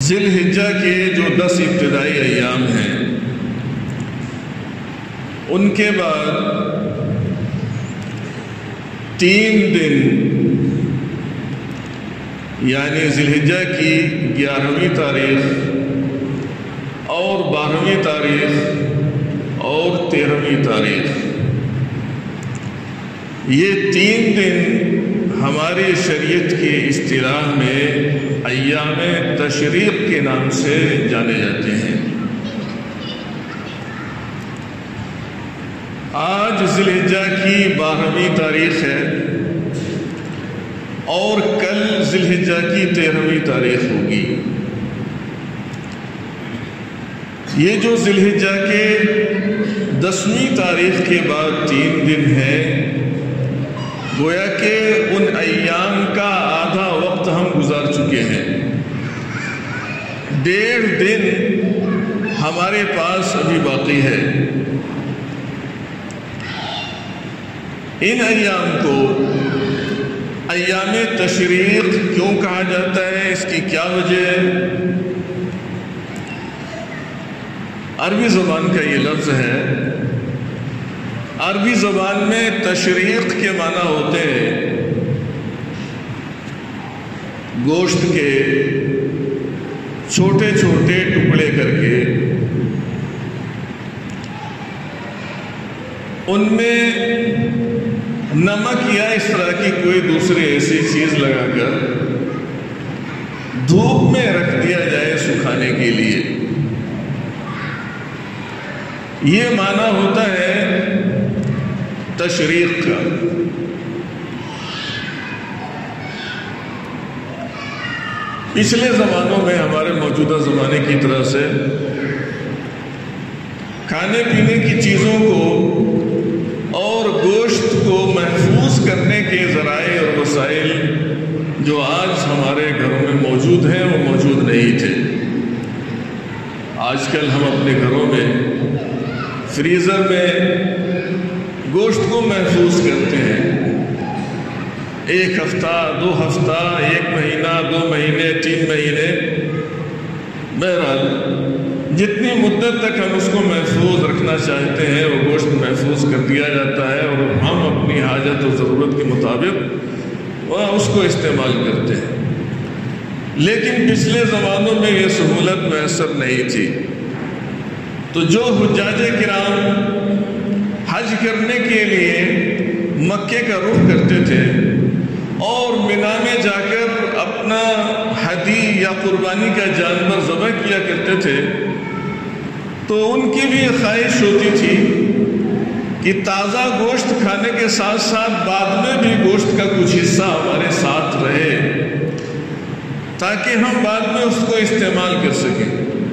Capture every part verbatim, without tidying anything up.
ذی الحجہ کے جو دس ابتدائی ایام ہیں ان کے بعد تین دن یعنی ذی الحجہ کی گیارہویں تاریخ اور بارہویں تاریخ اور تیرہویں تاریخ، یہ تین دن ہماری شریعت کی اصطلاح میں ایام تشریق کے نام سے جانے جاتے ہیں۔ آج ذی الحجہ کی بارہویں تاریخ ہے اور کل ذی الحجہ کی تیرہویں تاریخ ہوگی۔ یہ جو ذی الحجہ کے دسویں تاریخ کے بعد تین دن ہے، گویا کہ ان ایام کا آدھا وقت ہم گزار چکے ہیں۔ ڈیڑھ دن ہمارے پاس ابھی باقی ہے۔ ان ایام کو ایام تشریق کیوں کہا جاتا ہے، اس کی کیا وجہ ہے؟ عربی زبان کا یہ لفظ ہے، عربی زبان میں تشریق کے معنی ہوتے ہیں گوشت کے چھوٹے چھوٹے ٹکڑے کر کے ان میں نمک یا اس طرح کی کوئی دوسری ایسی چیز لگا کر دھوپ میں رکھ دیا جائے سکھانے کے لیے۔ یہ معنی ہوتا ہے تشریق کا۔ پچھلے زمانوں میں ہمارے موجودہ زمانے کی طرح سے کھانے پینے کی چیزوں کو اور گوشت کو محفوظ کرنے کے ذرائع اور وسائل جو آج ہمارے گھروں میں موجود ہیں وہ موجود نہیں تھے۔ آج کل ہم اپنے گھروں میں فریزر میں گوشت کو محفوظ کرتے ہیں، ایک ہفتہ، دو ہفتہ، ایک مہینہ، دو مہینے، تین مہینے، بہرحال جتنی مدت تک ہم اس کو محفوظ رکھنا چاہتے ہیں وہ گوشت محفوظ کر دیا جاتا ہے اور ہم اپنی حاجت و ضرورت کے مطابق وہ اس کو استعمال کرتے ہیں۔ لیکن پچھلے زمانوں میں یہ سہولت میسر نہیں تھی، تو جو حجاج کرام حج کرنے کے لیے مکے کا رخ کرتے تھے اور مینا میں جا کر اپنا ہدی یا قربانی کا جانور ذبح کیا کرتے تھے، تو ان کی بھی خواہش ہوتی تھی کہ تازہ گوشت کھانے کے ساتھ ساتھ بعد میں بھی گوشت کا کچھ حصہ ہمارے ساتھ رہے تاکہ ہم بعد میں اس کو استعمال کر سکیں۔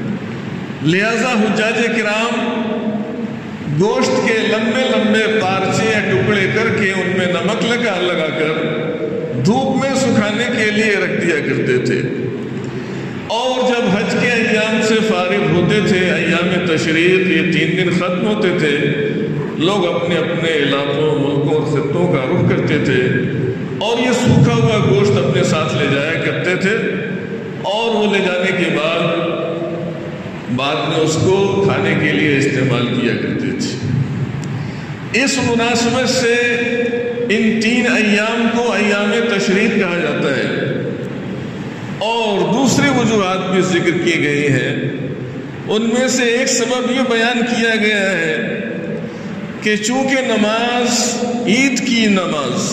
لہذا حجاج کرام گوشت کے لمبے لمبے پارچے یا ٹکڑے کر کے ان میں نمک لگا لگا کر دھوپ میں سکھانے کے لیے رکھ دیا کرتے تھے، اور جب حج کے ایام سے فارغ ہوتے تھے، ایام تشریق یہ تین دن ختم ہوتے تھے، لوگ اپنے اپنے علاقوں، ملکوں اور خطوں کا رخ کرتے تھے اور یہ سوکھا ہوا گوشت اپنے ساتھ لے جایا کرتے تھے، اور وہ لے جانے کے بعد بعد میں اس کو کھانے کے لیے استعمال کیا کرتے تھے۔ اس مناسبت سے ان تین ایام کو ایام تشریق کہا جاتا ہے، اور دوسری وجوہات بھی ذکر کی گئی ہیں۔ ان میں سے ایک سبب یہ بیان کیا گیا ہے کہ چونکہ نماز، عید کی نماز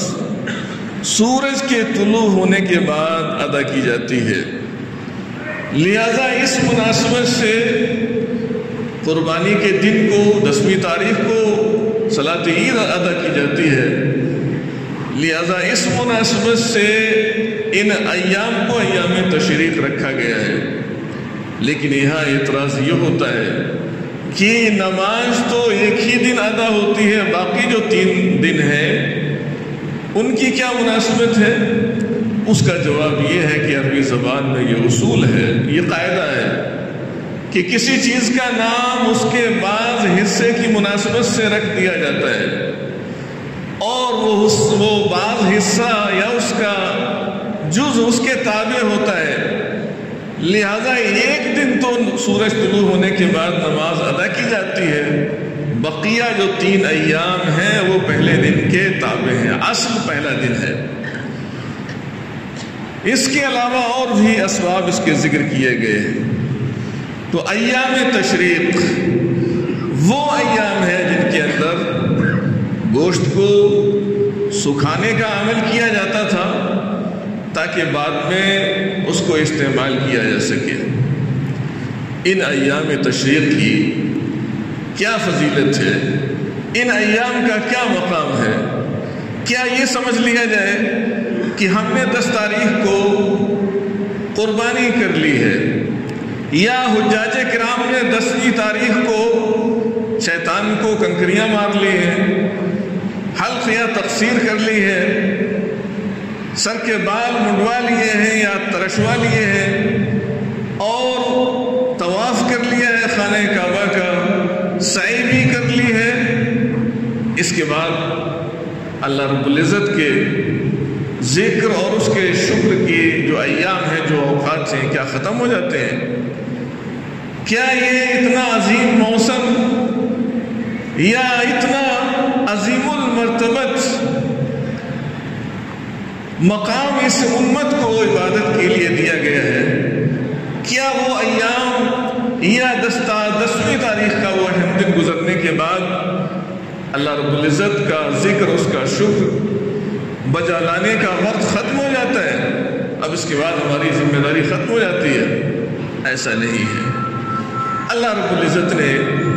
سورج کے طلوع ہونے کے بعد ادا کی جاتی ہے، لہذا اس مناسبت سے قربانی کے دن کو دسویں تاریخ کو صلاۃ عید ادا کی جاتی ہے، لہذا اس مناسبت سے ان ایام کو ایام تشریق رکھا گیا ہے۔ لیکن یہاں اعتراض یہ ہوتا ہے کہ نماز تو ایک ہی دن ادا ہوتی ہے، باقی جو تین دن ہیں ان کی کیا مناسبت ہے؟ اس کا جواب یہ ہے کہ عربی زبان میں یہ اصول ہے، یہ قاعدہ ہے کہ کسی چیز کا نام اس کے بعض حصے کی مناسبت سے رکھ دیا جاتا ہے، اور وہ وہ بعض حصہ یا اس کا جز اس کے تابع ہوتا ہے، لہذا ایک دن تو سورج طلوع ہونے کے بعد نماز ادا کی جاتی ہے، بقیہ جو تین ایام ہیں وہ پہلے دن کے تابع ہیں، اصل پہلا دن ہے۔ اس کے علاوہ اور بھی اسباب اس کے ذکر کیے گئے ہیں۔ تو ایام تشریق وہ ایام ہیں جن کے اندر گوشت کو سکھانے کا عمل کیا جاتا تھا تاکہ بعد میں اس کو استعمال کیا جا سکے۔ ان ایام تشریق کی کیا فضیلت ہے، ان ایام کا کیا مقام ہے؟ کیا یہ سمجھ لیا جائے کہ ہم نے دس تاریخ کو قربانی کر لی ہے، یا حجاج کرام نے دسویں تاریخ کو شیطان کو کنکریاں مار لی ہیں، حلق یا تقصیر کر لی ہے، سر کے بال منڈوا لیے ہیں یا ترشوا لیے ہیں، اور طواف کر لیا ہے خانہ کعبہ کا، سعی بھی کر لی ہے، اس کے بعد اللہ رب العزت کے ذکر اور اس کے شکر کی جو ایام ہیں، جو اوقات ہیں، کیا ختم ہو جاتے ہیں؟ کیا یہ اتنا عظیم موسم یا اتنا عظیم المرتبت مقام اس امت کو عبادت کے لیے دیا گیا ہے، کیا وہ ایام یا دستا دسویں تاریخ کا وہ اہم دن گزرنے کے بعد اللہ رب العزت کا ذکر، اس کا شکر بجا لانے کا وقت ختم ہو جاتا ہے، اب اس کے بعد ہماری ذمہ داری ختم ہو جاتی ہے؟ ایسا نہیں ہے۔ اللہ رب العزت نے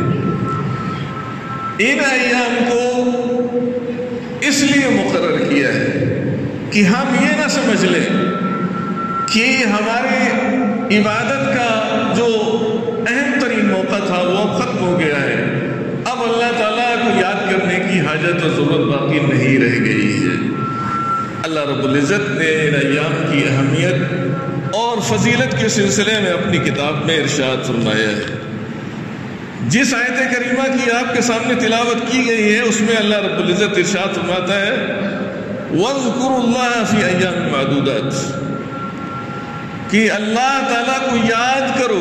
ان ایام کو اس لیے مقرر کیا ہے کہ ہم یہ نہ سمجھ لیں کہ ہماری عبادت کا جو اہم ترین موقع تھا وہ اب ختم ہو گیا ہے، اب اللہ تعالیٰ کو یاد کرنے کی حاجت اور ضرورت باقی نہیں رہ گئی ہے۔ اللہ رب العزت نے ان ایام کی اہمیت اور فضیلت کے سلسلے میں اپنی کتاب میں ارشاد فرمایا ہے۔ جس آیت کریمہ کی آپ کے سامنے تلاوت کی گئی ہے اس میں اللہ رب العزت ارشاد فرماتا ہے وَاذْكُرُوا اللَّهَ فِي أَيَّامٍ مَّعْدُودَاتٍ، کہ اللہ تعالیٰ کو یاد کرو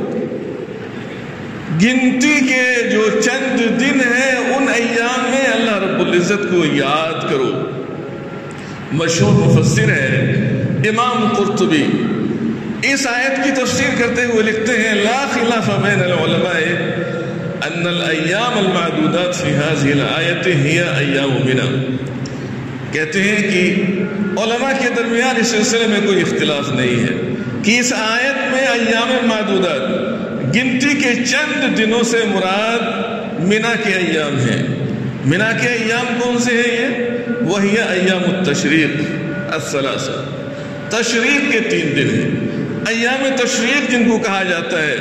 گنتی کے جو چند دن ہیں ان ایام میں اللہ رب العزت کو یاد کرو۔ مشہور مفسر ہے امام قرطبی، اس آیت کی تفسیر کرتے ہوئے لکھتے ہیں لا خلاف بین العلماء ان الایام المعدودات فی هذه الآیت ہی ایام منی، کہتے ہیں کہ علماء کے درمیان اس سلسلے میں کوئی اختلاف نہیں ہے کہ اس آیت میں ایام معدودات گنتی کے چند دنوں سے مراد منا کے ایام ہیں۔ منا کے ایام کون سے ہیں؟ یہ وہی ایام التشریق الثلاثہ، تشریق کے تین دن ہیں، ایام تشریق جن کو کہا جاتا ہے،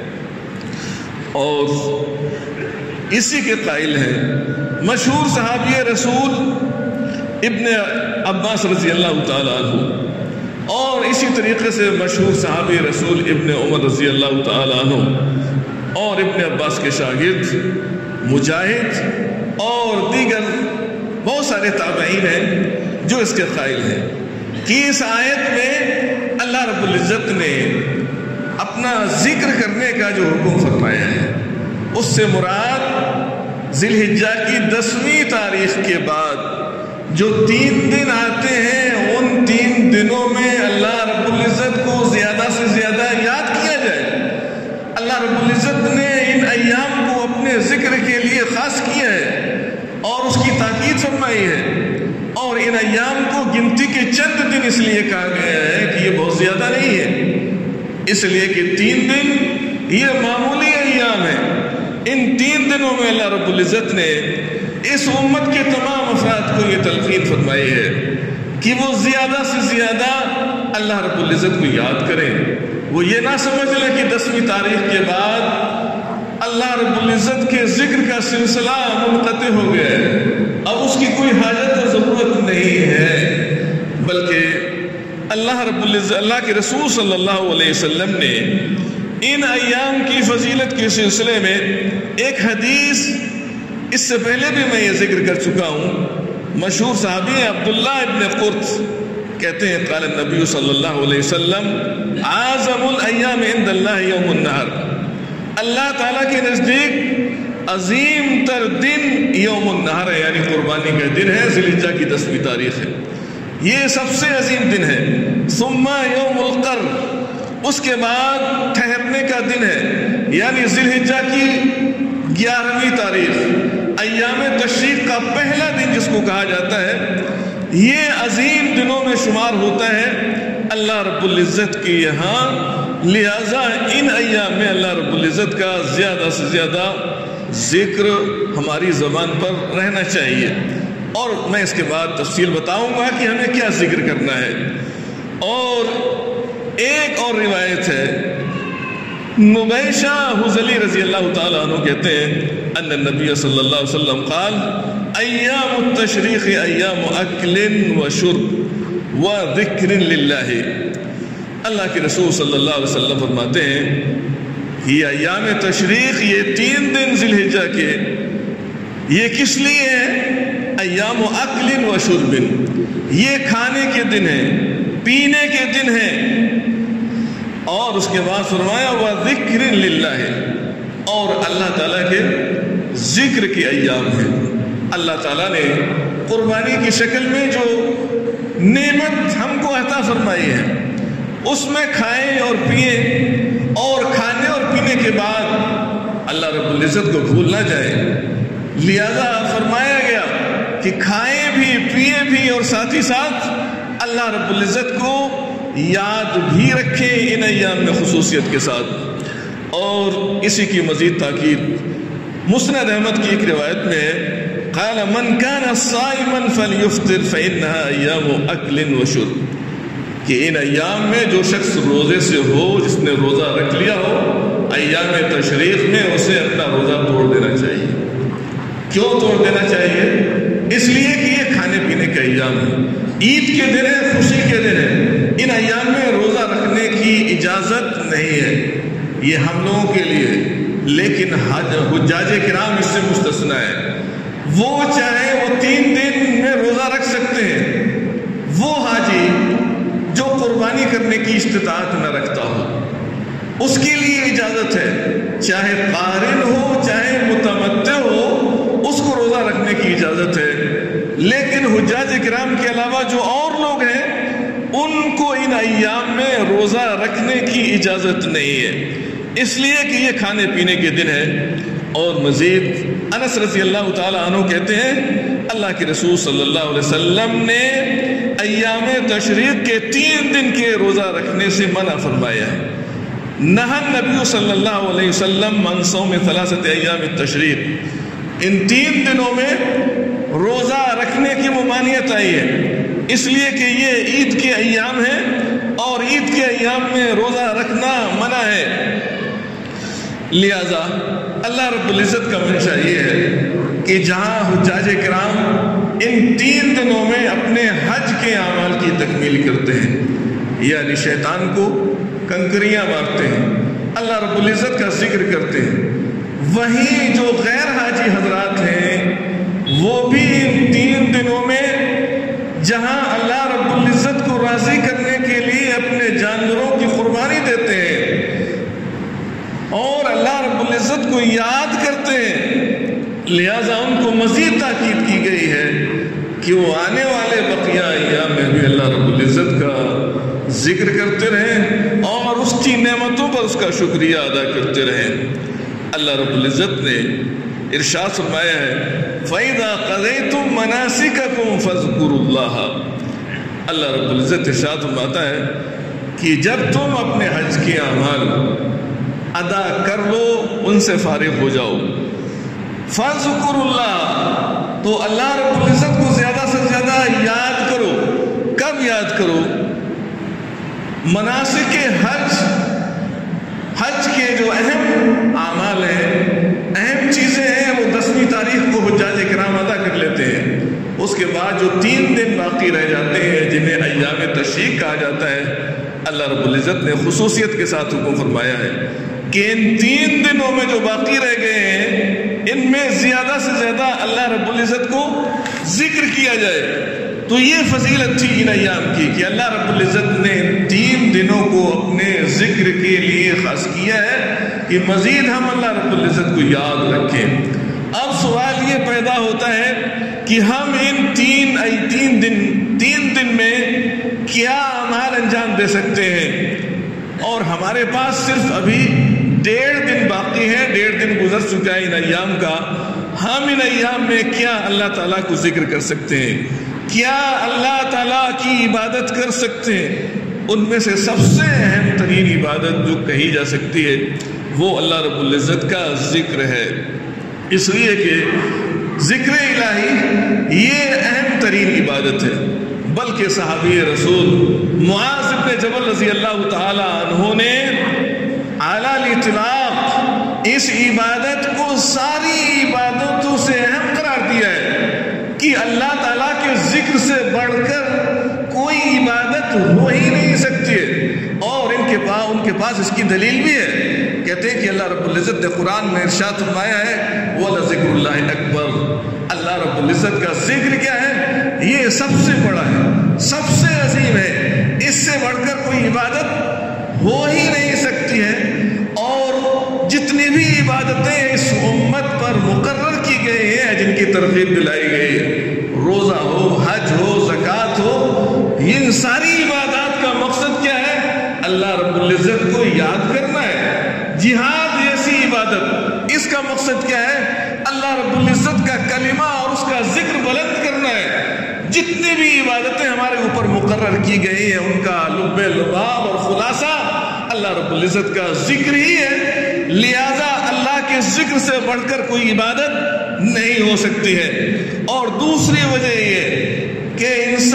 اور اسی کے قائل ہیں مشہور صحابی رسول ابن عباس رضی اللہ تعالیٰ عنہ، اور اسی طریقے سے مشہور صحابی رسول ابن عمر رضی اللہ تعالیٰ عنہ، اور ابن عباس کے شاگرد مجاہد اور دیگر بہت سارے تابعین ہیں جو اس کے قائل ہیں کہ اس آیت میں اللہ رب العزت نے اپنا ذکر کرنے کا جو حکم فرمایا ہے اس سے مراد ذی الحجہ کی دسویں تاریخ کے بعد جو تین دن آتے ہیں ان تین دنوں میں اللہ رب العزت کو زیادہ سے زیادہ یاد کیا جائے۔ اللہ رب العزت نے ان ایام کو اپنے ذکر کے لیے خاص کیا ہے اور اس کی تاکید فرمائی ہے، اور ان ایام کو گنتی کے چند دن اس لیے کہا گیا ہے کہ یہ بہت زیادہ نہیں ہے، اس لیے کہ تین دن یہ معمولی ایام ہیں۔ ان تین دنوں میں اللہ رب العزت نے اس امت کے تمام افراد کو یہ تلقین فرمائی ہے کہ وہ زیادہ سے زیادہ اللہ رب العزت کو یاد کریں، وہ یہ نہ سمجھ لیں کہ دسویں تاریخ کے بعد اللہ رب العزت کے ذکر کا سلسلہ منقطع ہو گیا ہے، اب اس کی کوئی حاجت اور ضرورت نہیں ہے، بلکہ اللہ رب العزت اللہ کے رسول صلی اللہ علیہ وسلم نے ان ایام کی فضیلت کے سلسلے میں ایک حدیث اس سے پہلے بھی میں یہ ذکر کر چکا ہوں، مشہور صحابی عبداللہ ابن قرط کہتے ہیں قال النبی صلی اللہ علیہ وسلم اعظم الایام عند اللہ یوم النحر، اللہ تعالیٰ کے نزدیک عظیم تر دن یوم النحر ہے، یعنی قربانی کا دن ہے، ذی الحجہ کی دسویں تاریخ ہے، یہ سب سے عظیم دن ہے۔ ثم یوم القر، اس کے بعد ٹھہرنے کا دن ہے، یعنی ذی الحجہ کی گیارہویں تاریخ، ایام تشریق کا پہلا دن جس کو کہا جاتا ہے، یہ عظیم دنوں میں شمار ہوتا ہے اللہ رب العزت کی یہاں، لہذا ان ایام میں اللہ رب العزت کا زیادہ سے زیادہ ذکر ہماری زبان پر رہنا چاہیے، اور میں اس کے بعد تفصیل بتاؤں گا کہ ہمیں کیا ذکر کرنا ہے۔ اور ایک اور روایت ہے، نبیشہ حذلی رضی اللہ تعالیٰ عنہ کہتے ہیں ان النبی صلی اللہ علیہ وسلم قال ایام التشریق ایام اکل و شرب و ذکر للہ، اللہ کے رسول صلی اللہ علیہ وسلم فرماتے ہیں یہ ایام تشریق، یہ تین دن ذی الحجہ کے، یہ کس لیے ہے؟ ایام اکل و شرب، یہ کھانے کے دن ہیں، پینے کے دن ہیں، اور اس کے بعد فرمایا وَذِكْرٍ لِلَّهِ، اور اللہ تعالیٰ کے ذکر کے ایام ہیں۔ اللہ تعالیٰ نے قربانی کی شکل میں جو نعمت ہم کو عطا فرمائی ہے، اس میں کھائیں اور پئیں، اور کھانے اور پینے کے بعد اللہ رب العزت کو بھول نہ جائے، لہذا فرمایا گیا کہ کھائیں بھی پئیں بھی اور ساتھ ہی ساتھ اللہ رب العزت کو یاد بھی رکھیں ان ایام میں خصوصیت کے ساتھ۔ اور اسی کی مزید تاکید مسند احمد کی ایک روایت میں ہے قال من كان صائما فليفطر فإنها ایام اکل و شرب، کہ ان ایام میں جو شخص روزے سے ہو، جس نے روزہ رکھ لیا ہو، ایام تشریق میں اسے اپنا روزہ توڑ دینا چاہیے۔ کیوں توڑ دینا چاہیے؟ اس لیے کہ یہ کھانے پینے کا ایام ہے، عید کے دن ہے، خوشی کے دن ہے، ان ایام میں روزہ رکھنے کی اجازت نہیں ہے، یہ ہم لوگوں کے لیے، لیکن حجاج کرام اس سے مستثنا ہے، وہ چاہے وہ تین دن میں روزہ رکھ سکتے ہیں، وہ حاجی جو قربانی کرنے کی استطاعت نہ رکھتا ہو اس کے لیے اجازت ہے، چاہے قارن ہو چاہے متمتع ہو، اس کو روزہ رکھنے کی اجازت ہے، لیکن حجاج کرام کے علاوہ جو اور لوگ ہیں ان کو ان ایام میں روزہ رکھنے کی اجازت نہیں ہے، اس لیے کہ یہ کھانے پینے کے دن ہے۔ اور مزید انس رضی اللہ تعالیٰ عنہ کہتے ہیں اللہ کے رسول صلی اللہ علیہ وسلم نے ایام تشریق کے تین دن کے روزہ رکھنے سے منع فرمایا ہے۔ نہى النبی صلی اللہ علیہ وسلم من صوم ثلاثت ایام التشریق، ان تین دنوں میں روزہ رکھنے کی ممانعت آئی ہے، اس لیے کہ یہ عید کے ایام ہیں اور عید کے ایام میں روزہ رکھنا منع ہے، لہذا اللہ رب العزت کا منشا یہ ہے کہ جہاں حجاج کرام ان تین دنوں میں اپنے حج کے اعمال کی تکمیل کرتے ہیں، یعنی شیطان کو کنکریاں مارتے ہیں، اللہ رب العزت کا ذکر کرتے ہیں، وہیں جو غیر حاجی حضرات ہیں وہ بھی ان تین دنوں میں جہاں اللہ رب العزت کو راضی کرنے کے لیے اپنے جانوروں کی قربانی دیتے ہیں اور اللہ رب العزت کو یاد کرتے ہیں، لہذا ان کو مزید تاکید کی گئی ہے کہ وہ آنے والے بقیہ ایام میں بھی اللہ رب العزت کا ذکر کرتے رہیں اور اس کی نعمتوں پر اس کا شکریہ ادا کرتے رہیں۔ اللہ رب العزت نے ارشاد فرمایا ہے فَإِذَا قَضَيْتُم مَنَاسِكَكُمْ فَاذْكُرُوا اللَّهَ، اللہ رب العزت ارشاد فرماتا ہے کہ جب تم اپنے حج کے اعمال ادا کر لو، ان سے فارغ ہو جاؤ، فَاذْكُرُوا اللَّهَ، تو اللہ رب العزت کو زیادہ سے زیادہ یاد کرو۔ کب یاد کرو؟ مناسک حج، حج کے جو اہم اعمال ہیں، اہم چیزیں ہیں، وہ دسویں تاریخ کو حجاج کرام ادا کر لیتے ہیں، اس کے بعد جو تین دن باقی رہ جاتے ہیں جنہیں ایام تشریق کہا جاتا ہے، اللہ رب العزت نے خصوصیت کے ساتھ حکم فرمایا ہے کہ ان تین دنوں میں جو باقی رہ گئے ہیں ان میں زیادہ سے زیادہ اللہ رب العزت کو ذکر کیا جائے، تو یہ فضیلت تھی ان ایام کی کہ اللہ رب العزت نے تین دنوں کو اپنے ذکر کے لیے خاص کیا ہے کہ مزید ہم اللہ رب العزت کو یاد رکھیں۔ اب سوال یہ پیدا ہوتا ہے کہ ہم ان تین تین دن تین دن میں کیا اعمال انجام دے سکتے ہیں، اور ہمارے پاس صرف ابھی ڈیڑھ دن باقی ہے، ڈیڑھ دن گزر چکا ہے ان ایام کا۔ ہم ان ایام میں کیا اللہ تعالیٰ کو ذکر کر سکتے ہیں، کیا اللہ تعالیٰ کی عبادت کر سکتے ہیں؟ ان میں سے سب سے اہم ترین عبادت جو کہی جا سکتی ہے وہ اللہ رب العزت کا ذکر ہے، اس لیے کہ ذکر الہی یہ اہم ترین عبادت ہے۔ بلکہ صحابی رسول معاذ بن جبل رضی اللہ تعالی عنہ نے اعلیٰ الاطلاق اس عبادت کو ساری عبادتوں سے اہم قرار دیا ہے کہ اللہ تعالیٰ کے ذکر سے بڑھ کر کوئی عبادت ہو ہی نہیں سکتی ہے، اور ان کے پاس ان کے پاس اس کی دلیل بھی ہے۔ کہتے ہیں کہ اللہ رب العزت نے قرآن میں ارشاد فرمایا ہے وَلَذِكْرُ اللَّهِ أَكْبَرُ، اللہ رب العزت کا ذکر کیا ہے، یہ سب سے بڑا ہے، سب سے عظیم ہے، اس سے بڑھ کر کوئی عبادت ہو ہی نہیں سکتی ہے۔ اور جتنی بھی عبادتیں اس امت پر مقرر کی گئی ہیں، جن کی ترغیب دلائی گئی ہے، روزہ ہو، حج ہو، زکوٰۃ ہو، ان ساری عبادات کا مقصد کیا ہے؟ اللہ رب العزت کو یاد کرنا ہے۔ جہاد جیسی عبادت، اس کا مقصد کیا ہے؟ اللہ رب العزت کا کلمہ اور اس کا ذکر بلند کرنا ہے۔ جتنی بھی عبادتیں ہمارے اوپر مقرر کی گئی ہیں، ان کا لب لباب اور خلاصہ اللہ رب العزت کا ذکر ہی ہے، لہذا اللہ کے ذکر سے بڑھ کر کوئی عبادت نہیں ہو سکتی ہے۔ اور دوسری وجہ یہ کہ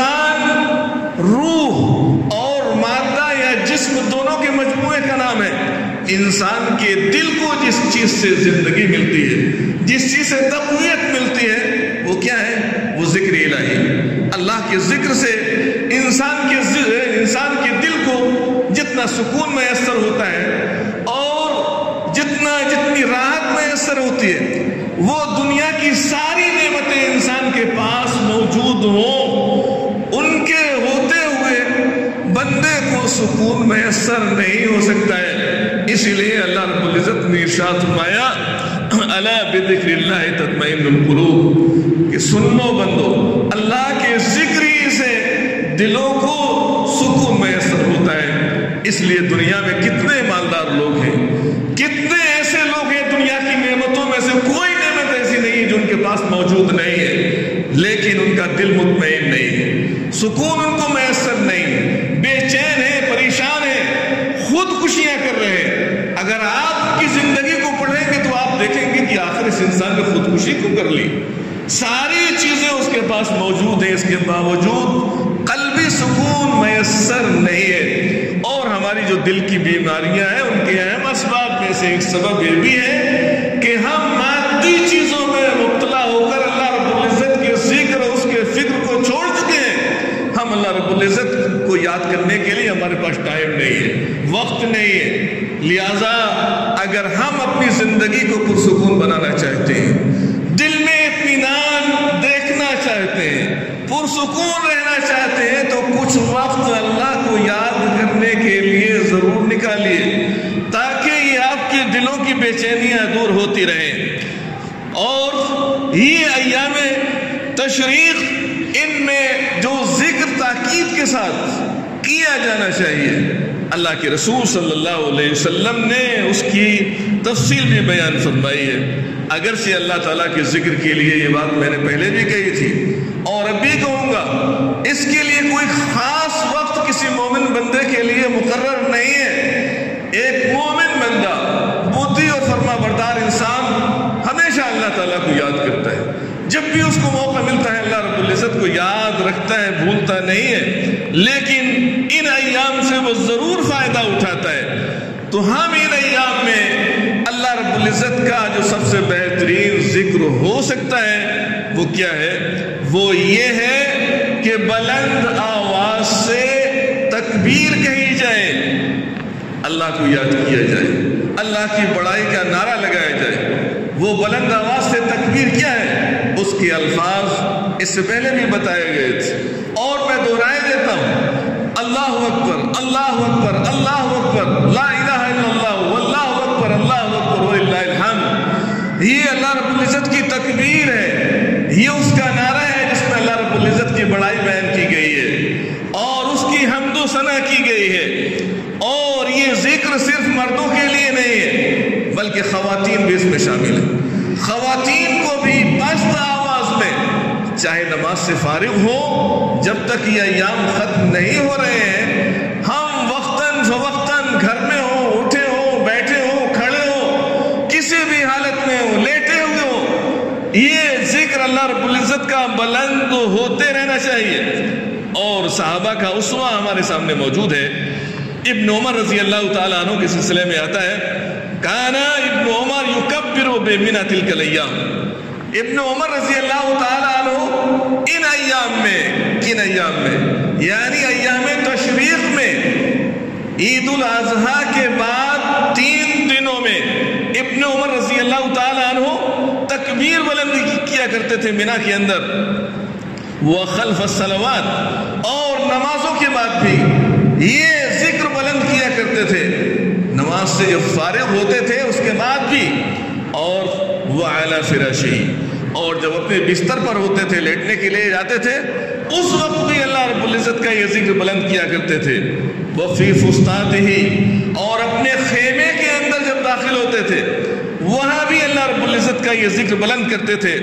انسان روح اور مادہ یا جسم دونوں کے مجموعے کا نام ہے۔ انسان کے دل کو جس چیز سے زندگی ملتی ہے، جس چیز سے تقویت ملتی ہے، وہ کیا ہے؟ وہ ذکر الہی۔ اللہ کے ذکر سے انسان کے انسان کے دل کو جتنا سکون میسر ہوتا ہے اور جتنا جتنی راحت میسر ہوتی ہے، وہ دنیا کی ساری نعمتیں انسان کے پاس موجود ہوں، ان کے ہوتے ہوئے بندے کو سکون میسر نہیں ہو سکتا ہے۔ اسی لیے اللہ رب العزت نے ارشاد فرمایا الا بذکر اللہ تطمئن القلوب، کہ سنو بندو، اللہ کے ذکر ہی سے دلوں کو سکون میسر ہوتا ہے۔ اس لیے دنیا میں کتنے مالدار لوگ ہیں، کتنے ایسے لوگ ہیں، دنیا کی نعمتوں میں سے کوئی نعمت ایسی نہیں جو ان کے پاس موجود نہیں ہے، لیکن ان کا دل مطمئن نہیں ہے، سکون ان کو میسر نہیں ہے، بے چین ہے، پریشان ہے، خودکشیاں کر رہے ہیں۔ اگر آپ کی زندگی کو پڑھیں گے تو آپ دیکھیں گے کہ آخر اس انسان نے خودکشی کو کر لی، ساری چیزیں اس کے پاس موجود ہیں، اس کے باوجود قلبی سکون میسر نہیں ہے۔ اور ہماری جو دل کی بیماریاں ہیں، ان کے اہم اسباب میں سے ایک سبب یہ بھی ہے کہ ہم مادی چیزوں میں مبتلا ہو کر اللہ رب العزت کے ذکر اور اس کے فکر کو چھوڑ چکے ہیں۔ ہم اللہ رب العزت کو یاد کرنے کے لیے ہمارے پاس ٹائم نہیں ہے، وقت نہیں ہے۔ لہذا اگر ہم اپنی زندگی کو پرسکون بنانا چاہتے ہیں، دل میں اطمینان دیکھنا چاہتے ہیں، پرسکون رہنا چاہتے ہیں، تو کچھ وقت اللہ کو یاد کرنے کے لیے ضرور نکالیے، تاکہ یہ آپ کے دلوں کی بے چینیاں دور ہوتی رہیں۔ اور یہ ایام تشریق، ان میں جو ذکر تاکید کے ساتھ کیا جانا چاہیے، اللہ کے رسول صلی اللہ علیہ وسلم نے اس کی تفصیل بھی بیان فرمائی ہے۔ اگرچہ اللہ تعالیٰ کے ذکر کے لیے یہ بات میں نے پہلے بھی کہی تھی اور اب بھی کہوں گا، اس کے لیے کوئی خاص وقت کسی مومن بندے کے لیے مقرر نہیں ہے۔ ایک مومن بندہ، مطیع اور فرما بردار انسان ہمیشہ اللہ تعالیٰ کو یاد کرتا ہے، جب بھی اس کو موقع ملتا ہے اللہ رب العزت کو یاد رکھتا ہے، بھولتا نہیں ہے، لیکن ان ایام سے وہ ضرور فائدہ اٹھاتا ہے۔ تو ہم ان ایام میں اللہ رب العزت کا جو سب سے بہترین ذکر ہو سکتا ہے وہ کیا ہے؟ وہ یہ ہے کہ بلند آواز سے تکبیر کہی جائے، اللہ کو یاد کیا جائے، اللہ کی بڑائی کا نعرہ لگایا جائے۔ وہ بلند آواز سے تکبیر کیا ہے؟ اس کے الفاظ اس سے پہلے بھی بتائے گئے تھے، اور میں دہرائے دیتا ہوں، اللہ اکبر اللہ اکبر اللہ اکبر لا الہ الا اللہ واللہ اکبر اللہ اکبر وللہ الحمد، یہ اللہ رب العزت کی تکبیر ہے، یہ اس کا نعرہ ہے جس میں اللہ رب العزت کی بڑائی بیان کی گئی ہے اور اس کی حمد و ثنا کی گئی ہے۔ اور یہ ذکر صرف مردوں کے لیے نہیں ہے بلکہ خواتین بھی اس میں شامل ہیں، خواتین کو بھی پست آواز میں چاہے نماز سے فارغ ہو، جب تک یہ ایام ختم نہیں ہو رہے ہیں، ہم وقتاً فوقتاً گھر میں ہوں، اٹھے ہوں، بیٹھے ہوں، کھڑے ہوں، کسی بھی حالت میں ہوں، لیٹے ہوئے ہوں، یہ ذکر اللہ رب العزت کا بلند ہوتے رہنا چاہیے۔ اور صحابہ کا اسوہ ہمارے سامنے موجود ہے۔ ابن عمر رضی اللہ تعالیٰ عنہ کے سلسلے میں آتا ہے، کانا ابن عمر یکبر بمنى تلک الایام، ابن عمر رضی اللہ تعالیٰ عنہ ان ایام میں، کن ایام میں؟ یعنی ایام تشریق میں، عید الاضحیٰ کے بعد تین دنوں میں ابن عمر رضی اللہ تعالیٰ عنہ تکبیر بلند کیا کرتے تھے منی کے اندر، وخلف الصلوات، اور نمازوں کے بعد بھی یہ ذکر بلند کیا کرتے تھے، نماز سے جب فارغ ہوتے تھے اس کے بعد بھی، اور وعلی فراشہ، اور جب اپنے بستر پر ہوتے تھے، لیٹنے کے لیے جاتے تھے، اس وقت بھی اللہ رب العزت کا یہ ذکر بلند کیا کرتے تھے۔ وفی فسطاطہ، اور اپنے خیمے کے اندر جب داخل ہوتے تھے وہاں بھی اللہ رب العزت کا یہ ذکر بلند کرتے تھے۔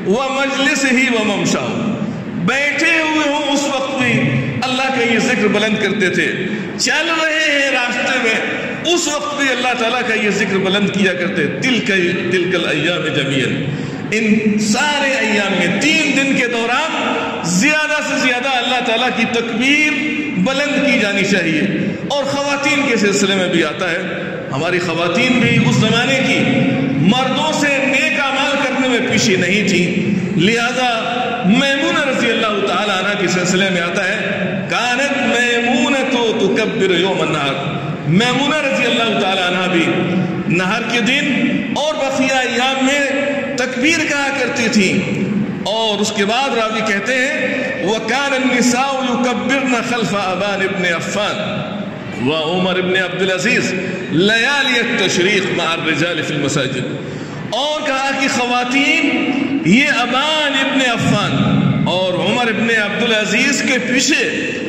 ومجلسہ وممشاہ، بیٹھے ہوئے ہوں اس وقت بھی اللہ کا یہ ذکر بلند کرتے تھے، چل رہے ہیں راستے میں اس وقت بھی اللہ تعالیٰ کا یہ ذکر بلند کیا کرتے۔ تلک تلک الایام جمیعا، ان سارے ایام میں تین دن کے دوران زیادہ سے زیادہ اللہ تعالیٰ کی تکبیر بلند کی جانی چاہیے۔ اور خواتین کے سلسلے میں بھی آتا ہے، ہماری خواتین بھی اس زمانے کی مردوں سے نیک اعمال کرنے میں پیچھے نہیں تھی، لہذا میمونہ رضی اللہ تعالیٰ عنہ کے سلسلے میں آتا ہے، کانت میمونۃ تکبر یوم النحر، میمونہ رضی اللہ تعالیٰ عنہ بھی نہر کے دن اور بقیہ ایام میں تکبیر کہا کرتی تھی۔ اور اس کے بعد راوی کہتے ہیں، وَكَانَ النِّسَاءُ يُكَبِّرْنَ خَلْفَ أَبَانِ ابْنِ عَفَّانَ وَعُمَرِ ابْنِ عَبْدِ الْعَزِيزِ لَيَالِيَ التَّشْرِيقِ مَعَ الرِّجَالِ فِي الْمَسَاجِدِ، اور کہا کہ خواتین یہ ابان ابن عفان اور عمر ابن عبد العزیز کے پیچھے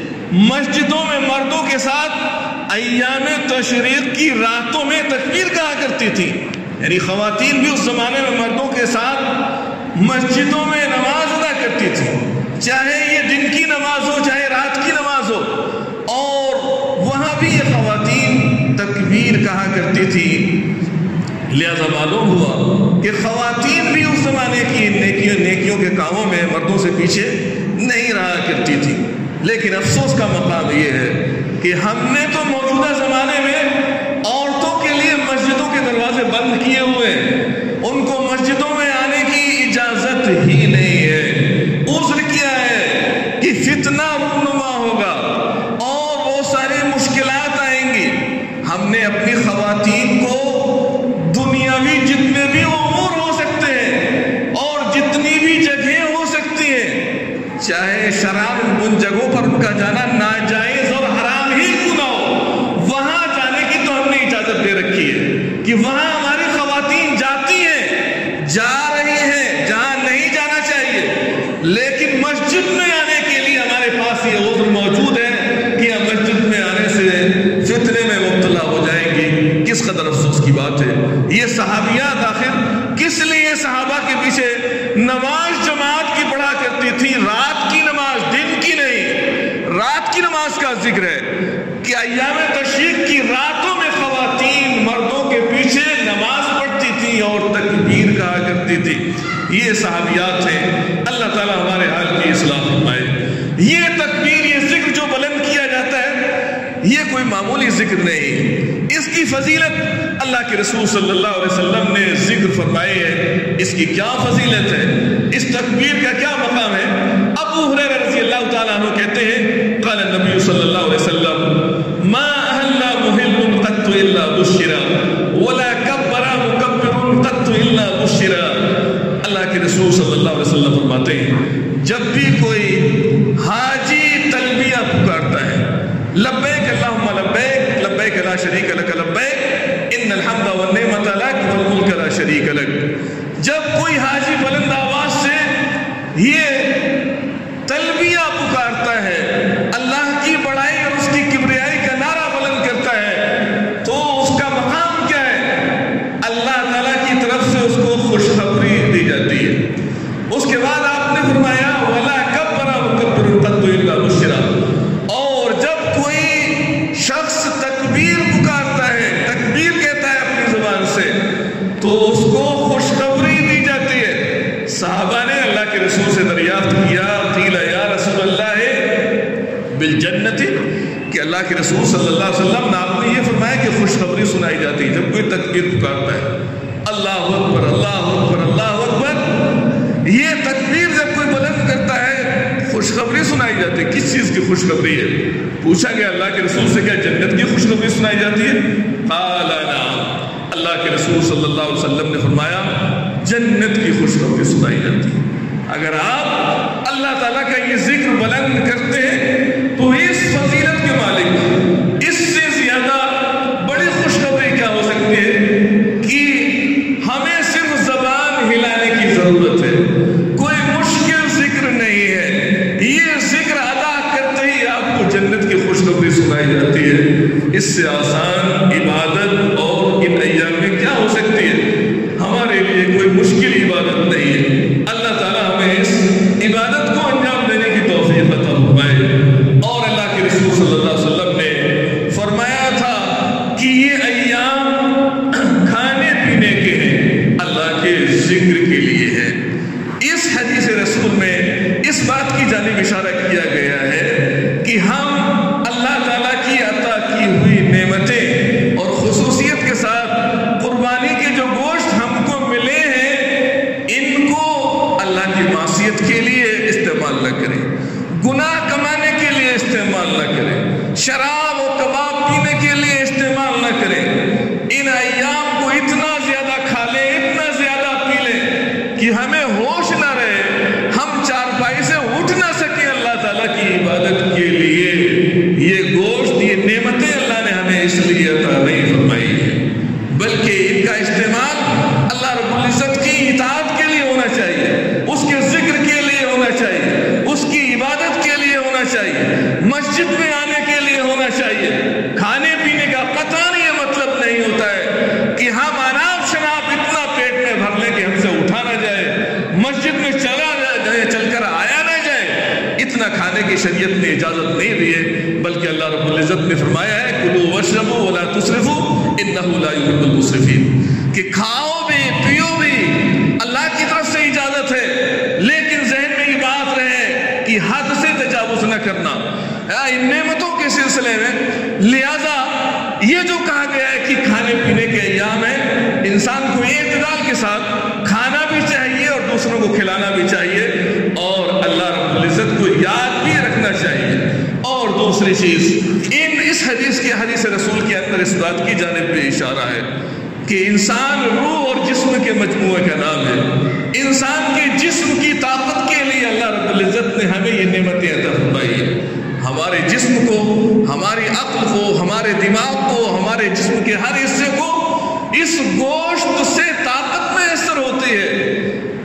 مسجدوں میں مردوں کے ساتھ ایام تشریق کی راتوں میں تکبیر کہا کرتی تھی۔ یعنی خواتین بھی اس زمانے میں مردوں کے ساتھ مسجدوں میں نماز ادا کرتی تھی، چاہے یہ دن کی نماز ہو چاہے رات کی نماز ہو، اور وہاں بھی یہ خواتین تکبیر کہا کرتی تھی۔ لہذا معلوم ہوا کہ خواتین بھی اس زمانے کی نیکیوں نیکیوں کے کاموں میں مردوں سے پیچھے نہیں رہا کرتی تھی۔ لیکن افسوس کا مقام یہ ہے کہ ہم نے تو موجودہ زمانے میں عورتوں کے لیے مسجدوں کے دروازے بند کیے ہوئے ہیں، ان کو مسجدوں میں آنے کی اجازت ہی نہیں ہے۔ عذر کیا ہے کہ فتنہ رونما ہوگا اور بہت ساری مشکلات آئیں گی۔ ہم نے اپنی خواتین کو دنیاوی جتنے بھی امور ہو سکتے ہیں اور جتنی بھی جگہیں ہو سکتی ہیں، چاہے شراب ان جگہوں پر ان کا جانا ناجائز اور حرام ہی کیوں نہ ہو، وہاں جانے کی تو ہم نے اجازت دے رکھی ہے کہ وہاں ہماری خواتین جاتی ہیں، جا رہی ہیں جہاں نہیں جانا چاہیے، لیکن مسجد میں آنے کے لیے ہمارے پاس یہ عذر موجود ہے کہ ہم مسجد میں آنے سے فتنے میں مبتلا ہو جائیں گی۔ کس قدر افسوس کی بات ہے۔ یہ صحابیات آخر کس لیے صحابہ کے پیچھے نماز جماعت کی پڑھا کرتی تھی، رات کی نماز، دن کی نہیں، رات کی نماز کا ذکر ہے کہ ایام تشریق کی راتوں میں خواتین مردوں کے پیچھے نماز پڑھتی تھی اور تکبیر کہا کرتی تھی۔ یہ صحابیات تھے۔ اللہ تعالیٰ ہمارے حال کی اصلاح فرمائے۔ یہ تکبیر، یہ ذکر جو بلند کیا جاتا ہے، یہ کوئی معمولی ذکر نہیں، اس کی فضیلت اللہ کے رسول صلی اللہ علیہ وسلم نے ذکر فرمائی ہے۔ اس کی کیا فضیلت ہے، اس تکبیر کا کیا مقام ہے؟ ابو ہریرہ رضی اللہ تعالیٰ عنہ کہتے ہیں، قال النبی صلی اللہ علیہ وسلم ما اہل محل قط الا بشرا ولا کبر مکبر قط الا بشرا۔ اللہ کے رسول صلی اللہ علیہ وسلم جب بھی کوئی حاجی تلبیہ پکارتا ہے، لبیک اللہم لبیک لبیک لا شریک لک لبیک ان الحمد والنعمت لک والملک لا شریک لک، جب کوئی حاجی بلند آواز سے یہ تلبیہ پکارتا ہے، اللہ کی بڑائی اور اس کی کبریائی کا نعرہ بلند کرتا ہے، تو اس کا مقام کیا ہے؟ اللہ تعالیٰ کی طرف سے اس کو خوشخبری دی جاتی ہے۔ اس کے بعد آپ نے فرمایا وَلَا كَبَّرَ مُكَبِّرٌ قَدُّ إِلَّا بُشِّرَ، اور جب کوئی شخص تکبیر پکارتا ہے، تکبیر کہتا ہے اپنی زبان سے، تو اس کو خوشخبری دی جاتی ہے۔ صحابہ نے اللہ کے رسول سے دریافت کیا، قیل یا رسول اللہ بالجنت، کہ اللہ کے رسول صلی اللہ علیہ وسلم نے آپ نے یہ فرمایا کہ خوشخبری سنائی جاتی ہے جب کوئی تکبیر پکارتا ہے، اللہ اکبر اللہ اکبر اللہ اکبر، یہ تکبیر جب کوئی بلند کرتا ہے خوشخبری سنائی جاتی ہے۔ کس چیز کی خوشخبری ہے؟ پوچھا گیا اللہ کے رسول سے کیا جنت کی خوشخبری سنائی جاتی ہے؟ قال نعم، اللہ کے رسول صلی اللہ علیہ وسلم نے فرمایا جنت کی خوشخبری سنائی جاتی ہے۔ اگر آپ اللہ تعالیٰ کا یہ ذکر بلند کرتے ہیں تو اس فضیلت کے مالک اس سے زیادہ بڑی خوشخبری کیا ہو سکتی ہے کہ ہمیں صرف زبان ہلانے کی ضرورت ہے، کوئی مشکل ذکر نہیں ہے، یہ ذکر ادا کرتے ہی آپ کو جنت کی خوشخبری سنائی جاتی ہے۔ اس سے آسان عبادت اور ان ایام میں کیا ہو سکتی ہے؟ ہمارے لیے کوئی مشکل عبادت نہیں ہے۔ اللہ تعالیٰ ہمیں اس عبادت کو انجام دینے کی توفیق عطا فرمائے۔ اور اللہ کے رسول صلی اللہ علیہ وسلم نے فرمایا تھا کہ یہ ایام کھانے پینے کے ہیں، اللہ کے ذکر کے لیے ہے۔ اس حدیث رسول میں اس بات کی جانب اشارہ کیا گیا ہے کہ ہم اللہ تعالیٰ کی عطا کی ہوئی نعمتیں اور خصوصیت کے ساتھ قربانی کے جو گوشت ہم کو ملے ہیں، ان کو اللہ کی معصیت کے لیے استعمال نہ کریں، گناہ کمانے کے لیے استعمال نہ کریں، شراب و کباب پینے کے لیے استعمال نہ کریں۔ ان ایام کو اتنا زیادہ کھا لیں، اتنا زیادہ پی لیں کہ ہمیں ہوش نہ رہے، ہم چارپائی سے اٹھ نہ سکیں اللہ تعالیٰ کی عبادت کے لیے۔ یہ گوشت، یہ نعمتیں اللہ نے ہمیں اس لیے عطا نہیں فرمائی ہے، بلکہ ان کا استعمال اللہ رب العزت کی اطاعت کے لیے ہونا چاہیے، اس کے ذکر کے لیے ہونا چاہیے، اس کی عبادت کے لیے ہونا چاہیے، مسجد میں آنے کے لیے ہونا چاہیے۔ کھانے پینے کا قطعاً یہ مطلب نہیں ہوتا ہے کہ ہم اناپ شناپ اتنا پیٹ میں بھر لیں کہ ہم سے اٹھا نہ جائے، مسجد میں چلا جائے چل کر آیا نہ جائے، اتنا کھانے کی شریعت نے اجازت نہیں دی ہے، بلکہ اللہ رب العزت نے فرمایا ہے کلوا واشربوا ولا تسرفوا انه لا يحب المسرفين، کہ کھاؤ بھی پیو بھی، اللہ کی طرف سے اجازت ہے، لیکن ذہن میں یہ بات رہے کہ حد سے تجاوز نہ کرنا ان نعمتوں کے سلسلے میں۔ لہذا یہ جو کہا گیا ہے کہ کھانے پینے کے ایام ہیں، انسان کو اعتدال کے ساتھ کھانا بھی چاہیے اور دوسروں کو کھلانا بھی چاہیے، اور اللہ رب العزت کو یاد بھی رکھنا چاہیے۔ اور دوسری چیز، ان اس حدیث کے حدیث رسول کے اندر اس بات کی جانب پہ اشارہ ہے کہ انسان روح اور جسم کے مجموعے کا نام ہے۔ انسان کے جسم کی طاقت کے لیے اللہ رب العزت نے ہمیں یہ نعمتیں عطا فرمائی ہیں۔ ہمارے جسم کو، ہماری عقل کو، ہمارے دماغ کو، ہمارے جسم کے ہر حصے کو اس گوشت سے طاقت میسر ہوتی ہے،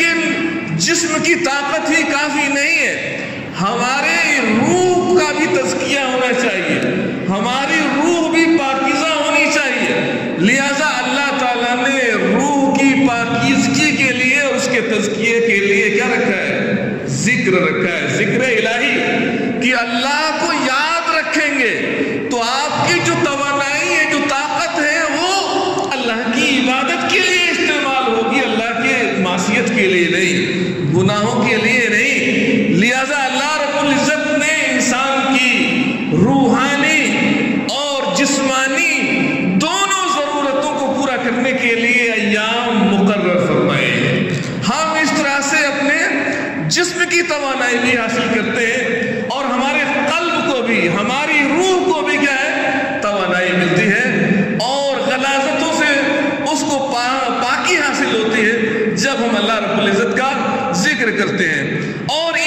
لیکن جسم کی طاقت ہی کافی نہیں ہے، ہمارے روح کا بھی تزکیہ ہونا چاہیے، ہماری روح بھی پاکیزہ ہونی چاہیے۔ لہذا اللہ تعالیٰ نے روح کی پاکیزگی کے لیے اور اس کے تزکیے کے لیے کیا رکھا ہے؟ ذکر رکھا ہے، ذکر الہی، کہ اللہ کو یاد رکھیں گے تو آپ کی جو توانائی ہے، جو طاقت ہے، وہ اللہ کی عبادت کے لیے استعمال ہوگی، اللہ کے معصیت کے لیے نہیں، گناہوں کے لیے نہیں۔ لہذا اللہ رب العزت نے انسان کی روحانی اور جسمانی دونوں ضرورتوں کو پورا کرنے کے لیے ایام مقرر فرمائے ہیں۔ ہم اس طرح سے اپنے جسم کی توانائی بھی حاصل کرتے ہیں اور ہمارے قلب کو بھی، ہماری روح کو بھی کیا ہے؟ توانائی ملتی ہے، اور غلاظتوں سے اس کو پا پاکی حاصل ہوتی ہے جب ہم اللہ رب العزت کا ذکر کرتے ہیں۔ اور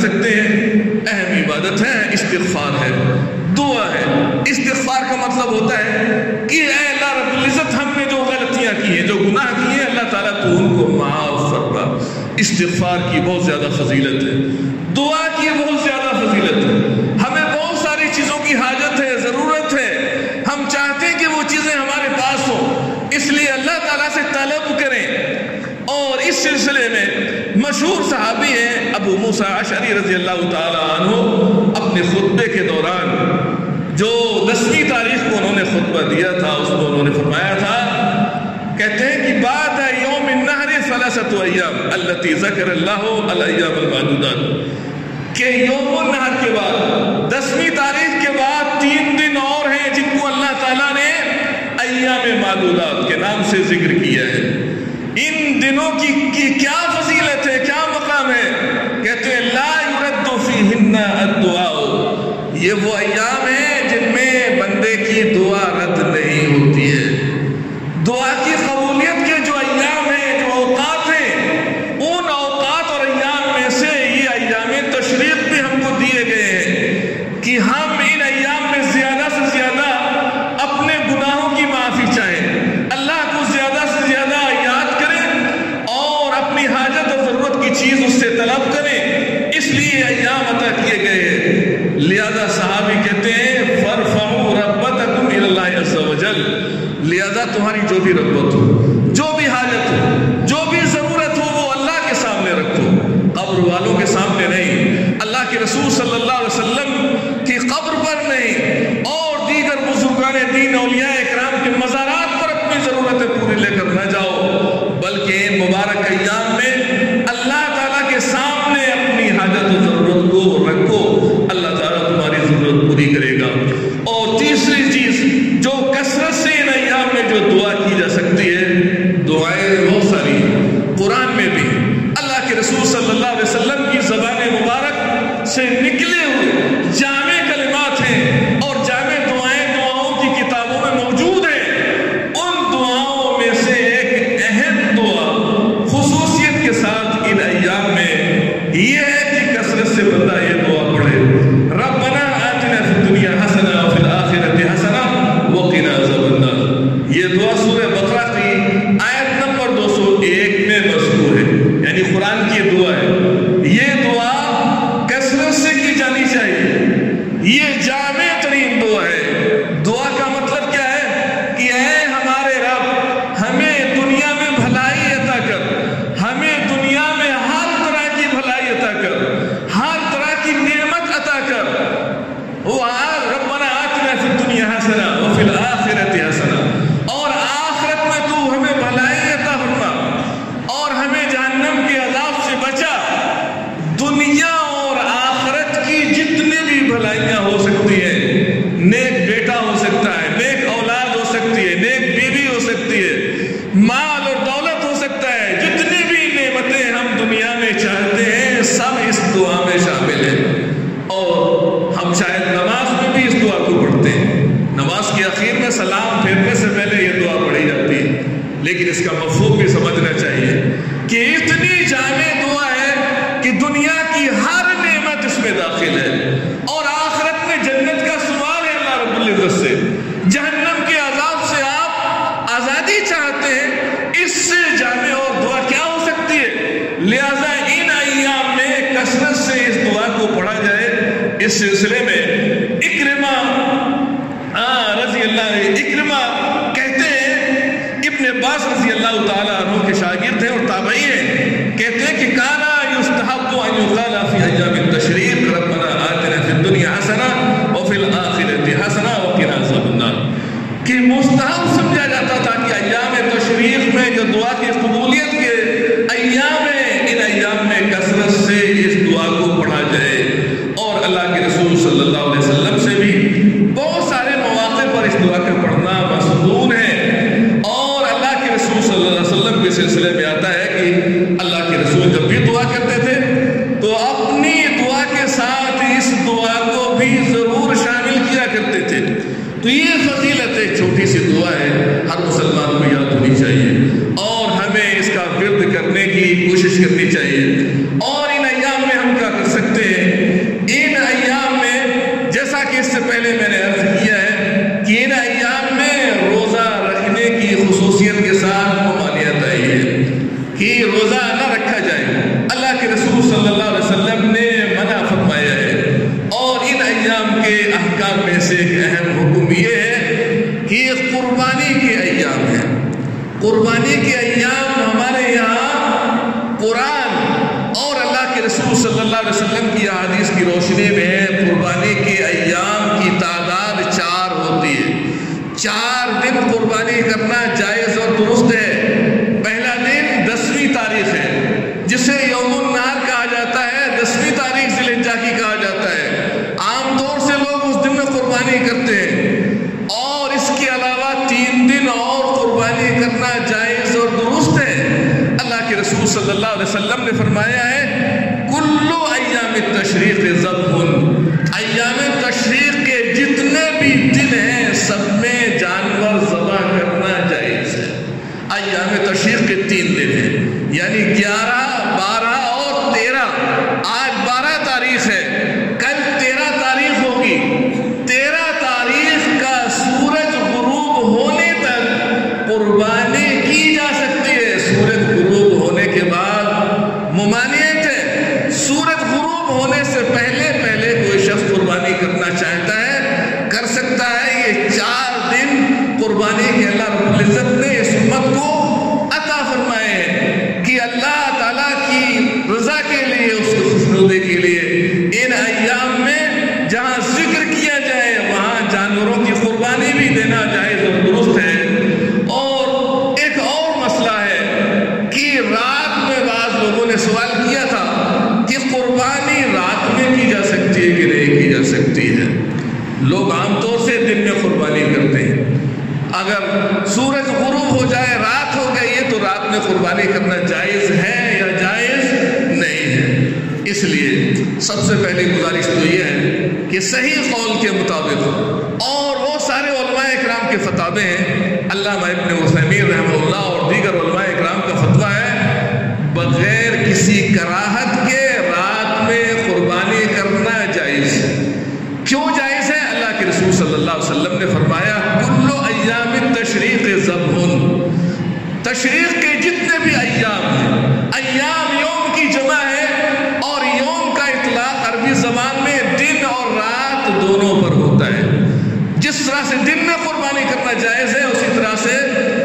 سکتے ہیں؟ اہم عبادت ہے، استغفار ہے، دعا ہے۔ استغفار کا مطلب ہوتا ہے کہ اے اللہ رب العزت، ہم نے جو غلطیاں کی ہیں، جو گناہ کیے ہیں، اللہ تعالیٰ تو ان کو معاف فرما۔ استغفار کی بہت زیادہ فضیلت ہے، دعا کی بہت زیادہ فضیلت ہے۔ ہمیں بہت ساری چیزوں کی حاجت ہے، ضرورت ہے، ہم چاہتے ہیں کہ وہ چیزیں ہمارے پاس ہوں، اس لیے اللہ تعالیٰ سے طلب کریں۔ اور اس سلسلے میں مشہور صحابی ہیں ابو موسیٰ اشعری رضی اللہ تعالیٰ عنہ، اپنے خطبے کے دوران جو دسویں تاریخ کو انہوں نے خطبہ دیا تھا، اس میں انہوں نے فرمایا تھا، کہتے ہیں کہ بعد یوم النحر ثلاثۃ ایام التي ذکر اللہ الایام المعدودات، کہ یوم النحر کے بعد، دسویں تاریخ کے بعد تین دن اور ہیں جن کو اللہ تعالیٰ نے ایام معدودات کے نام سے ذکر کیا ہے۔ ان دنوں کی, کی کیا فضیلت ہے، کیا مقام ہے؟ کہتے ہیں لا يرد فیہن الدعاء، یہ وہ ایام ہیں جن میں بندے کی دعا رد نہیں ہوتی ہے۔ دعا کی قبولیت کے جو ایام ہیں، جو اوقات ہیں، ان اوقات اور ایام میں سے یہ ایام تشریق بھی ہم کو دیے گئے ہیں کہ ہم ان ایام میں زیادہ سے زیادہ اپنے گناہوں کی معافی چاہیں، اللہ کو زیادہ سے زیادہ یاد کریں اور اپنی حاجت اور ضرورت کی چیز اس سے طلب کریں، اس لیے ایام عطا کیے گئے ہیں۔ لہذا صحابی کہتے ہیں فرفعوا رغبتکم الی اللہ عز وجل، لہذا تمہاری جو بھی رغبت ہو، جو بھی حاجت ہو، جو بھی ضرورت ہو، وہ اللہ کے سامنے رکھو، قبر والوں کے سامنے نہیں، اللہ کے رسول صلی اللہ علیہ وسلم کی قبر پر نہیں، اور دیگر بزرگان دین اولیاء اکرام کے مزارات پر اپنی ضرورتیں پوری لے کر نہ جاؤ، بلکہ ان مبارک ایام میں اللہ تعالیٰ کے سامنے اپنی حاجت و ضرورت کو رکھو، اللہ تعالیٰ تمہاری ضرورت پوری کرے گا۔ اور تیسری چیز جو کثرت سے ان ایام میں جو دعا کی جا سکتی ہے، دعائیں بہت ساری قرآن میں بھی اللہ کے رسول صلی اللہ علیہ وسلم کی زبان مبارک سے نکلے ہوئے جامع کلمات ہیں، اور جامع دعائیں دعاؤں کی کتابوں میں موجود ہیں۔ ان دعاؤں میں سے ایک اہم دعا خصوصیت کے ساتھ ان ایام میں یہ ہے کہ کثرت سے بندہ یہ دعا پڑھے، ربنا آتنا فی الدنیا حسنہ وفی الآخرۃ حسنہ وقنا عذاب النار۔ یہ دعا سورہ بقرہ کی آیت نمبر دو سو ایک میں مذکور ہے، یعنی قرآن کی دعا ہے۔ یہ دعا کثرت سے کی جانی چاہیے، یہ جامع ترین دعا ہے۔ دعا کا مطلب کیا ہے کہ اے ہمارے رب، ہمیں دنیا میں بھلائی عطا کر، ہمیں دنیا میں ہر طرح کی بھلائی عطا کر، ہر طرح کی نعمت عطا کر۔ ربنا آتنا فی الدنیا حسنہ وفی الآخرۃ حسنہ، اور آخرت میں تو ہمیں بھلائی عطا فرما اور ہمیں جہنم کے عذاب سے بچا۔ دنیا اور آخرت کی جتنی بھی بھلائیاں ہو سکتی ہیں، نیک بیٹا ہو سکتا ہے، نیک اولاد ہو سکتی ہے، نیک بیوی ہو سکتی ہے، مال اور دولت ہو سکتا ہے، جتنی بھی نعمتیں ہم دنیا میں چاہتے ہیں سب اس دعا میں شامل ہیں۔ اور ہم شاید نماز میں بھی اس دعا کو پڑھتے ہیں، نماز کے آخر میں سلام پھیرنے سے پہلے یہ دعا پڑھی جاتی ہے، لیکن اس کا مفہوم بھی سمجھنا چاہیے کہ اتنی جامع دعا ہے کہ دنیا کی ہر نعمت اس میں داخل ہے، اور آخرت میں جنت کا سوال ہے اللہ رب العزت سے، جہنم کے عذاب سے آپ آزادی چاہتے ہیں، اس سے جامع اور دعا کیا ہو سکتی ہے؟ لہذا ان ایام میں کثرت سے اس دعا کو پڑھا جائے۔ اس سلسلے میں اکرمہ رضی اللہ اکرمہ کہتے ہیں، ابن عباس رضی اللہ تعالیٰ عنہ کے شاگرد ہیں اور تابعی ہیں، کہتے ہیں کہ کانا یستحب ان یقال فی ایام التشریق ربنا آتنا فی الدنیا حسنہ وفی الآخرۃ حسنہ وقنا عذاب النار، کہ مستحب سمجھا جاتا تھا کہ ایام تشریق میں جو دعا کی قبولیت کے ایام ہیں، ان ایام میں کثرت سے اس دعا کو پڑھا جائے۔ اور اللہ کے رسول صلی اللہ علیہ وسلم سے بھی بہت سارے مواقع پر اس دعا کا پڑھنا مسنون ہے، اور اللہ کے رسول صلی اللہ علیہ وسلم کے سلسلے میں آتا ہے کہ اللہ کے رسول جب بھی دعا کرتے تھے تو اپنی دعا کے ساتھ اس دعا کو بھی ضرور شامل کیا کرتے تھے۔ تو یہ فضیلت ایک چھوٹی سی دعا ہے، ہر مسلمان کو یاد ہونی چاہیے اور ہمیں اس کا ورد کرنے کی کوشش کرنی چاہیے۔ اور ان ایام میں ہم کیا کر سکتے ہیں خصوصیت کے ساتھ ممانعت آئی ہے کہ روزہ نہ رکھا جائے۔ اللہ کے رسول صلی اللہ علیہ وسلم نے منع فرمایا ہے، اور ان ایام کے احکام میں سے ایک اہم حکم یہ ہے کہ یہ قربانی کے ایام ہیں۔ قربانی کے ایام ہمارے یہاں قرآن اور اللہ کے رسول صلی اللہ علیہ وسلم کی احادیث کی روشنی میں قربانی کے ایام کی تعداد چار ہوتی ہے۔ چار دن قربانی کرنا جائز اور درست ہے۔ پہلا دن دسویں تاریخ ہے، جسے یوم النحر کہا جاتا ہے، دسویں تاریخ ذی الحجہ کی کہا جاتا ہے۔ عام طور سے لوگ اس دن میں قربانی کرتے ہیں، اور اس کے علاوہ تین دن اور قربانی کرنا جائز اور درست ہے۔ اللہ کے رسول صلی اللہ علیہ وسلم نے فرمایا ہے کلو ایام التشریق ذبح، ایام تشریق کے جتنے بھی دن ہیں سب میں جانور ذبح کرنا جائز ہے۔ ایام تشریق کے تین دن ہیں، یعنی گیارہ، بارہ اور تیرہ۔ آج بارہ تاریخ ہے، کل تیرہ تاریخ ہوگی۔ تیرہ تاریخ کا سورج غروب ہونے تک قربانی کی جا سکتی ہے۔ سورج غروب ہونے کے بعد ممانعت ہے۔ سورج غروب ہونے سے پہلے پہلے کوئی شخص قربانی کرنا چاہتا ہے، کر سکتا ہے۔ یہ چار دن قربانی کے اللہ رب العزت نے اس امت کو عطا فرمائے ہیں کہ اللہ تعالیٰ کی رضا کے لیے، اس کی خوشنودی کے لیے ان ایام میں جہاں ذکر کیا جائے وہاں جانوروں کی قربانی بھی دینا جائز اور درست ہے۔ اور ایک اور مسئلہ ہے کہ رات میں بعض لوگوں نے سوال کیا تھا کہ قربانی رات میں کی جا سکتی ہے کہ نہیں کی جا سکتی ہے۔ لوگ عام طور سے دن میں قربانی کرتے ہیں، اگر سورج غروب ہو جائے، رات ہو گئی ہے، تو رات میں قربانی کرنا جائز ہے یا جائز نہیں ہے۔ اس لیے سب سے پہلی گزارش تو یہ ہے کہ صحیح قول کے مطابق، اور وہ سارے علماء اکرام کے فتوے ہیں، علامہ ابن عثیمین رحمہ اللہ اور دیگر علماء اکرام کا فتویٰ ہے، بغیر کسی کراہت کے رات میں قربانی کرنا جائز ہے۔ کیوں جائز ہے؟ اللہ کے رسول صلی اللہ علیہ وسلم نے فرمایا کلو ایام التشریق ذبح، تشریق کے جتنے بھی ایام ہیں، ایام یوم کی جمع ہے، اور یوم کا اطلاق عربی زبان میں دن اور رات دونوں پر ہوتا ہے۔ جس طرح سے دن میں قربانی کرنا جائز ہے، اسی طرح سے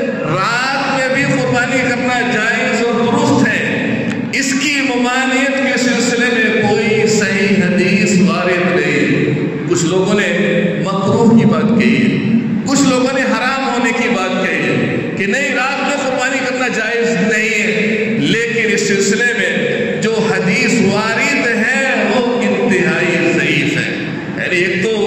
رات میں بھی قربانی کرنا جائز اور درست ہے۔ اس کی ممانعت کے سلسلے میں کوئی صحیح حدیث وارد نہیں۔ کچھ لوگوں نے مکروہ کی بات کہی ہے، کچھ لوگوں نے حرام ہونے کی بات کہی ہے کہ نہیں، رات میں قربانی کرنا جائز نہیں ہے۔ لیکن اس سلسلے میں جو حدیث وارد ہے وہ انتہائی ضعیف ہے۔ یعنی ایک تو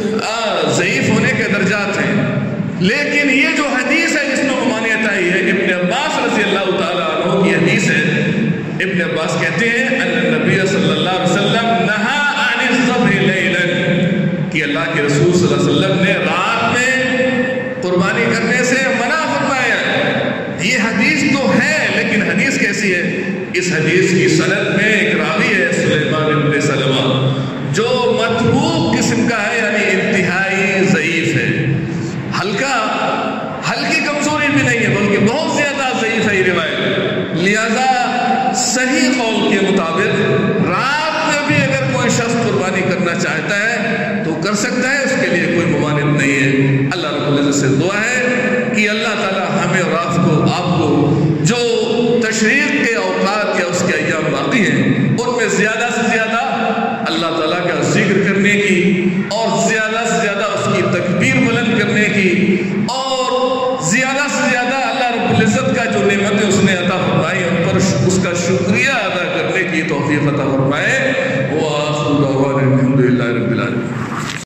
ضعیف ہونے کے درجات ہیں، لیکن یہ جو حدیث ہے جس میں ممانعت آئی ہے، ابن عباس رضی اللہ تعالیٰ عنہ کی حدیث ہے۔ ابن عباس کہتے ہیں ان نبی صلی اللہ علیہ وسلم نہا عن الذبح لیلا، کہ اللہ کے رسول صلی اللہ علیہ وسلم نے رات میں قربانی کرنے سے منع فرمایا۔ یہ حدیث تو ہے، لیکن حدیث کیسی ہے؟ اس حدیث کی سند میں ایک راوی ہے سلیمان بن سلمہ، جو متروک قسم کا ہے، یعنی انتہائی ضعیف ہے۔ ہلکا ہلکی کمزوری بھی نہیں ہے، بلکہ بہت زیادہ ضعیف ہے یہ روایت۔ لہذا صحیح قول کے مطابق رات میں بھی اگر کوئی شخص قربانی کرنا چاہتا ہے تو کر سکتا ہے، اس کے لیے کوئی ممانعت نہیں ہے۔ اللہ رب العزت سے دعا ہے کہ اللہ تعالی ہمیں اور آپ کو آپ کو جو تشریق کے اوقات یا اس کے ایام باقی ہیں ان میں زیادہ سے زیادہ اللہ تعالیٰ کا ذکر کرنے کی، اور زیادہ سے زیادہ اس کی تکبیر بلند کرنے کی، اور زیادہ سے زیادہ اللہ رب العزت کا جو نعمتیں اس نے عطا فرمائی ان پر اس کا شکریہ ادا کرنے کی توفیق عطا فرمائے۔